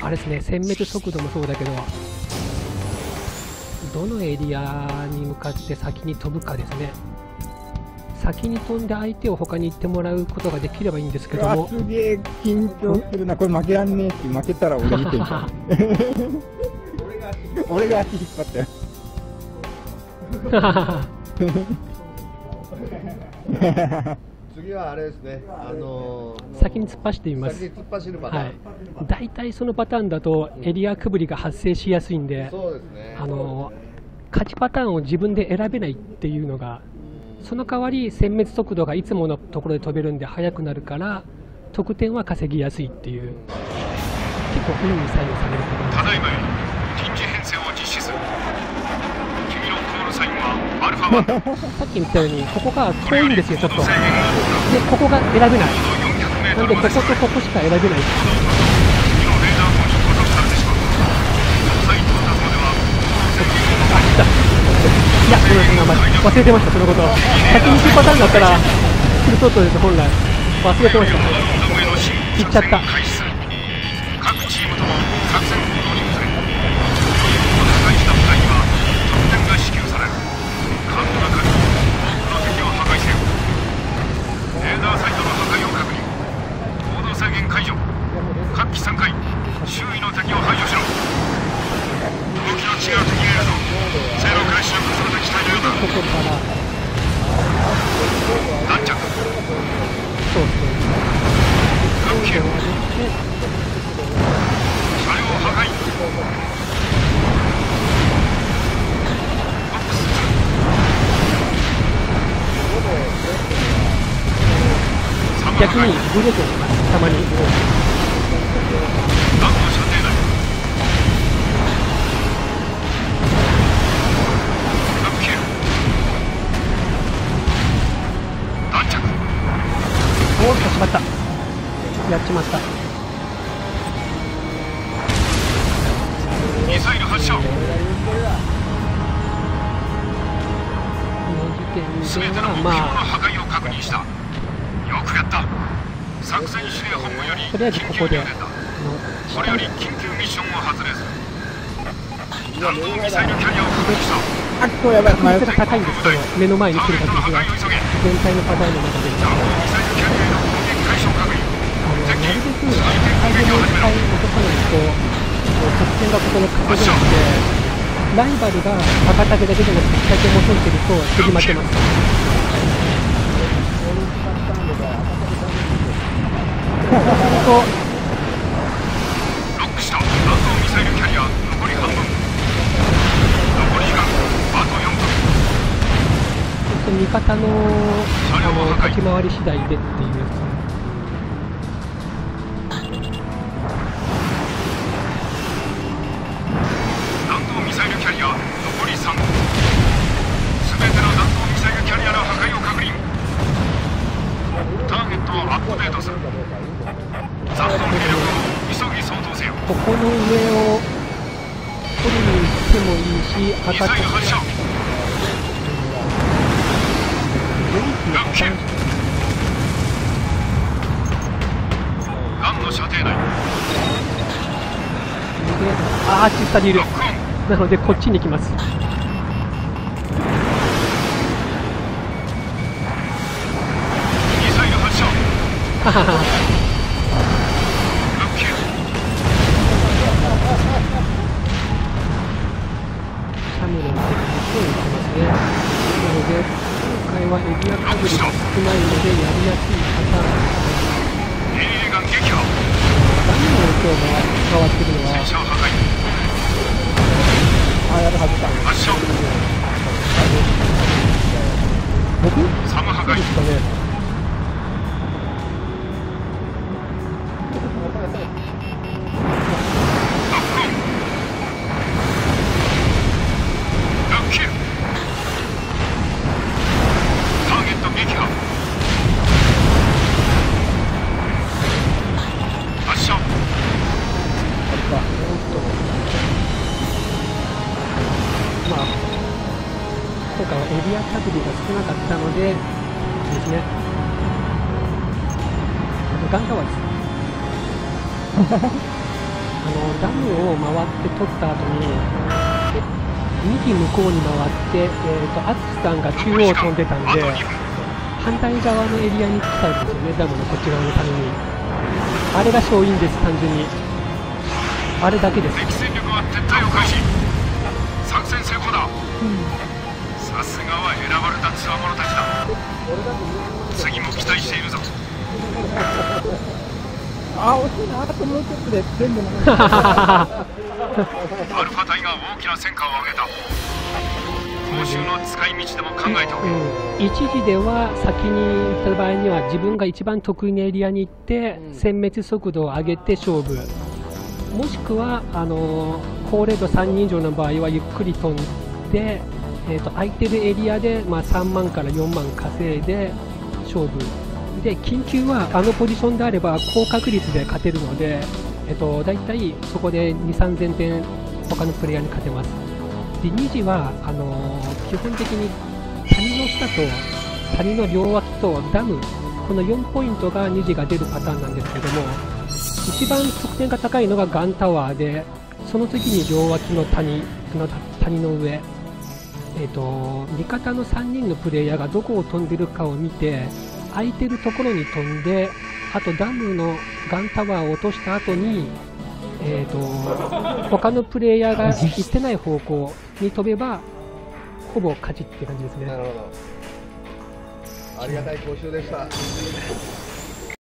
あれですね、殲滅速度もそうだけど、どのエリアに向かって先に飛ぶかですね。先に飛んで相手を他に行ってもらうことができればいいんですけども。 すげえ緊張するな。これ負けらんねえし、負けたら俺見てる俺が足引っ張ったよ次はあれですね、 先に突っ走ってみます。 先に突っ走るパターン、 はい、大体そのパターンだとエリアくぶりが発生しやすいんで、 そうですね、 勝ちパターンを自分で選べないっていうのが、その代わり殲滅速度がいつものところで飛べるんで速くなるから得点は稼ぎやすいっていう、結構運に左右されると思います。 ただいまより臨時編成を実施する。君のコールサインはアルファ1。 さっき言ったようにここが遠いんですよ、ちょっと。でここが選べない。なんでこことここしか選べない。 君のレーダーも引っ張されてしまう。サイトを出すまでは制限をあ、来た。いや、ごめんなさい、忘れてました、そのこと。先に行くパターンだったらフルトートです、本来。忘れてました。行っちゃった。 各チームとも作戦行動に移れ。破壊した部隊には得点が支給される。カンドラカル、多くの敵を破壊せよ。レーダーサイトの破壊を確認。行動制限解除。各機3回、周囲の敵を排除しろ。動きの違う敵がいるぞ。正路から主力された機体のようだ。 ここから弾着。 そうですね。 各機車両破壊。 逆にブレてます、たまに。 弾の射程内。各機弾着。 おっと、しまった。やっちまった。 ミサイル発射。 この時全ての点では目標の破壊を確認した。よくやった。作戦指令本部よりとりあえず緊ここで急入電だ。これより緊急ミッションを発令する。弾道ミサイルキャリアを確認した。 あっとやばい、 確率が高いんですけど、目の前に来る確率が全体のパターンの中で、 弾道ミサイルキャリアへの攻撃解消確認。 なるべく相手の機体を落とさないと得点がここで稼げなくて、ライバルが赤タケだけでも機体を持ってると次負けます。 ロックした弾道ミサイルキャリア残り半分。残り時間あと4分。 味方のかき回り次第でっていうやつ。 弾道ミサイルキャリア残り3。すべての弾道ミサイルキャリアの破壊を確認。ターゲットをアップデートする。残存兵力を急ぎ相当せよ。 ここの上を取りに行ってもいいし、 ミサイル発射。ガンの射程内。 あっち下にいる。なのでこっちに行きます。 ミサイル発射。 ははは。シャムロンって言ってますね。なので今回はエリアかぶりが少ないのでやりやすいパターン。 AAガン撃破。 何の今日が変わってるのは、 戦車破壊。 あ、やるはずだ。 発射。 僕サム破壊。 ですかね。今回はエリアかぶりが少なかったのでですね。あとガンガワです。 ダムを回って取った後に右向こうに回って、淳さんが中央を飛んでたんで反対側のエリアに来たんですよね、ダムのこっち側の谷に。あれが勝因です、単純に。あれだけです。 敵戦力は撤退を開始。作戦成功だ。さすがは選ばれた強者たちだ。次も期待しているぞ。 あ、惜しいな、あともうちょっとで全部アルファ隊が大きな戦果を挙げた。報酬の使い道でも考えておけ。 一時では先に行った場合には自分が一番得意なエリアに行って殲滅速度を上げて勝負、もしくは高レード3人以上の場合はゆっくり飛んで、空いてるエリアで、3万から4万稼いで勝負で、緊急はポジションであれば高確率で勝てるので、だいたいそこで2、3000点他のプレイヤーに勝てます。で2時は基本的に谷の下と谷の両脇とダム、この4ポイントが2時が出るパターンなんですけども、一番得点が高いのがガンタワーで、その次に両脇の谷の上、味方の3人のプレイヤーがどこを飛んでるかを見て空いてるところに飛んで、あとダムのガンタワーを落とした後に他のプレイヤーが行ってない方向に飛べばほぼ勝ちって感じですね。 なるほど。ありがたい講習でした。